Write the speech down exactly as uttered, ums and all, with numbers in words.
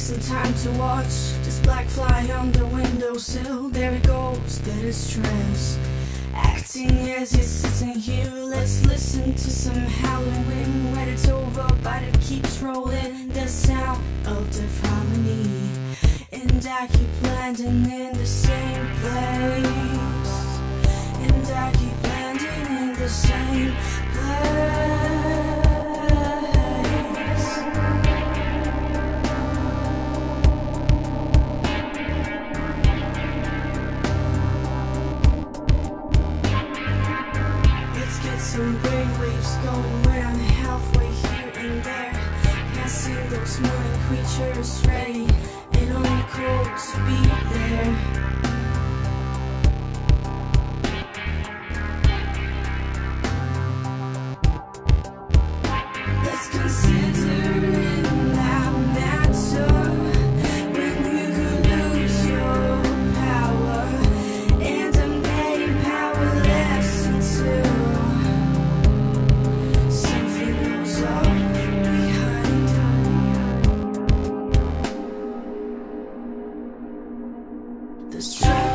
some time to watch this black fly on the windowsill. There it goes, that is stress, acting as it's sitting here. Let's listen to some howling wind when it's over, but it keeps rolling. The sound of the harmony, and I keep landing in the same place, and I keep landing in the same place. Some brainwaves going when I'm halfway here and there, passing those morning creatures ready and on cold to be there. Let's consider in that matter when you could lose your power, and I'm made powerless until the struggle.